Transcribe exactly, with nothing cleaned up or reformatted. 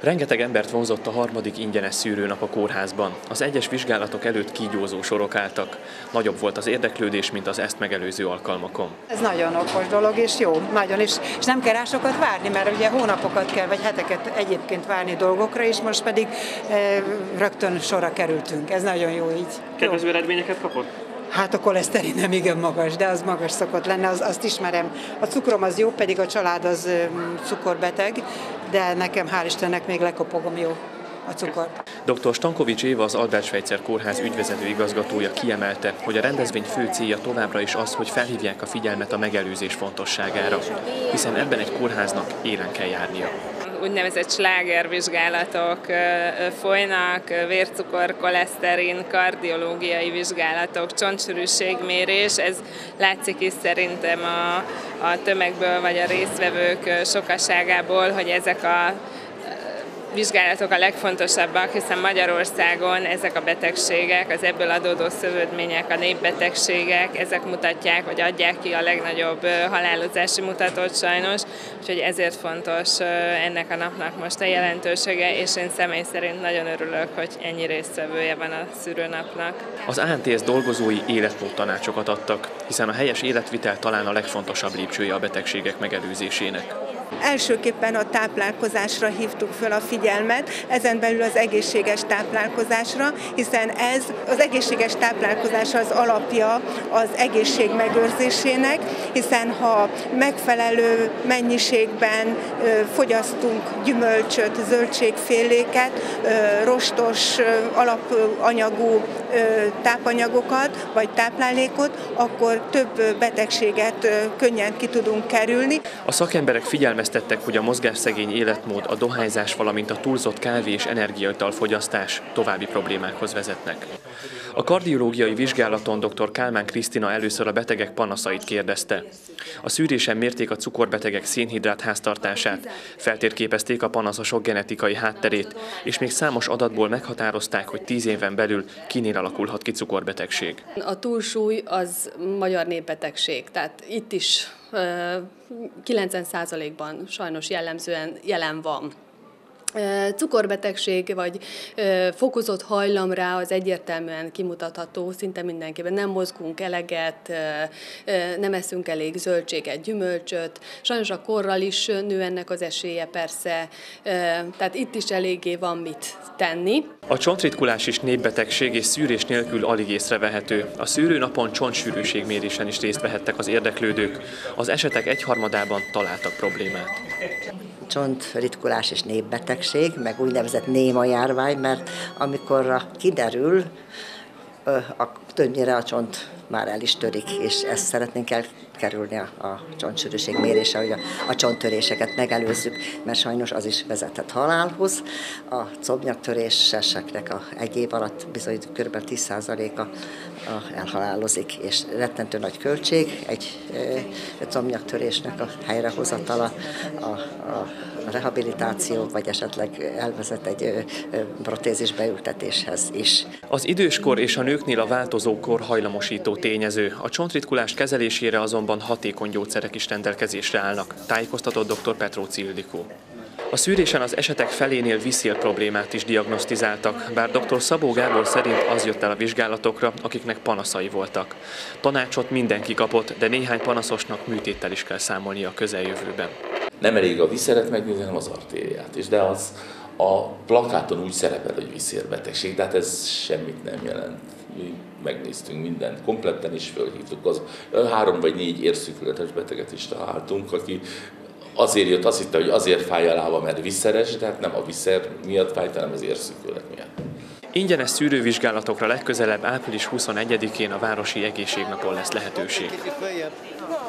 Rengeteg embert vonzott a harmadik ingyenes szűrőnap a kórházban. Az egyes vizsgálatok előtt kígyózó sorok álltak. Nagyobb volt az érdeklődés, mint az ezt megelőző alkalmakon. Ez nagyon okos dolog, és jó, nagyon, és, és nem kell rá sokat várni, mert ugye hónapokat kell, vagy heteket egyébként várni dolgokra, és most pedig e, rögtön sorra kerültünk. Ez nagyon jó így. Kedvező eredményeket kapott? Hát a koleszterin nem igen magas, de az magas szokott lenni, az, azt ismerem. A cukrom az jó, pedig a család az um, cukorbeteg, de nekem hál' Istennek még lekopogom jó a cukor. doktor Stankovics Éva, az Albert Schweitzer Kórház ügyvezető igazgatója kiemelte, hogy a rendezvény fő célja továbbra is az, hogy felhívják a figyelmet a megelőzés fontosságára, hiszen ebben egy kórháznak élen kell járnia. Úgynevezett slágervizsgálatok folynak, vércukor, koleszterin, kardiológiai vizsgálatok, csontsűrűségmérés. Ez látszik is szerintem a, a tömegből vagy a résztvevők sokaságából, hogy ezek a vizsgálatok a legfontosabbak, hiszen Magyarországon ezek a betegségek, az ebből adódó szövődmények, a népbetegségek, ezek mutatják, vagy adják ki a legnagyobb halálozási mutatót sajnos, úgyhogy ezért fontos ennek a napnak most a jelentősége, és én személy szerint nagyon örülök, hogy ennyi résztvevője van a szűrőnapnak. Az á en té es dolgozói életmód tanácsokat adtak, hiszen a helyes életvitel talán a legfontosabb lépcsője a betegségek megelőzésének. Elsőképpen a táplálkozásra hívtuk föl a figyelmet, ezen belül az egészséges táplálkozásra, hiszen ez az egészséges táplálkozás az alapja az egészség megőrzésének, hiszen ha megfelelő mennyiségben fogyasztunk gyümölcsöt, zöldségféléket, rostos alapanyagú tápanyagokat vagy táplálékot, akkor több betegséget könnyen ki tudunk kerülni. A szakemberek figyelmeztettek, hogy a mozgásszegény életmód, a dohányzás, valamint a túlzott kávé és energiaital fogyasztás további problémákhoz vezetnek. A kardiológiai vizsgálaton doktor Kálmán Krisztina először a betegek panaszait kérdezte. A szűrésen mérték a cukorbetegek szénhidrát háztartását, feltérképezték a panaszosok genetikai hátterét, és még számos adatból meghatározták, hogy tíz éven belül kinél alakulhat ki cukorbetegség. A túlsúly az magyar népbetegség, tehát itt is kilencven százalékban sajnos jellemzően jelen van. Cukorbetegség vagy fokozott hajlam rá az egyértelműen kimutatható, szinte mindenkiben. Nem mozgunk eleget, nem eszünk elég zöldséget, gyümölcsöt. Sajnos a korral is nő ennek az esélye persze, tehát itt is eléggé van mit tenni. A csontritkulás is népbetegség, és szűrés nélkül alig észrevehető. A szűrőnapon csontsűrűségmérésen is részt vehettek az érdeklődők. Az esetek egyharmadában találtak problémát. Csontritkulás és népbetegség, meg úgynevezett néma járvány, mert amikor kiderül, a, többnyire a csont már el is törik, és ezt szeretnénk elkerülni a, a csontsűrűség mérése, hogy a, a csonttöréseket megelőzzük, mert sajnos az is vezethet halálhoz. A combnyaktöréseseknek a egy év alatt bizony kb. tíz százaléka elhalálozik, és rettentő nagy költség egy e, combnyaktörésnek a helyrehozatala, a, a a rehabilitáció, vagy esetleg elvezet egy ö, ö, protézis beültetéshez is. Az időskor és a nőknél a változó kor hajlamosító tényező. A csontritkulás kezelésére azonban hatékony gyógyszerek is rendelkezésre állnak, tájékoztatott doktor Petróci Ildikó. A szűrésen az esetek felénél viszél problémát is diagnosztizáltak, bár doktor Szabó Gábor szerint az jött el a vizsgálatokra, akiknek panaszai voltak. Tanácsot mindenki kapott, de néhány panaszosnak műtéttel is kell számolnia a közeljövőben. Nem elég a viszeret megnézni, hanem az artériát is, de az a plakáton úgy szerepel, hogy viszérbetegség, de hát ez semmit nem jelent. Mi megnéztünk mindent, kompletten is fölhívtuk, az három vagy négy érszükületes beteget is találtunk, aki azért jött, azt hitte, hogy azért fáj a lába, mert viszeres, de hát nem a viszer miatt fájt, hanem az érszükület miatt. Ingyenes szűrővizsgálatokra legközelebb április huszonegyedikén a Városi Egészségnapon lesz lehetőség.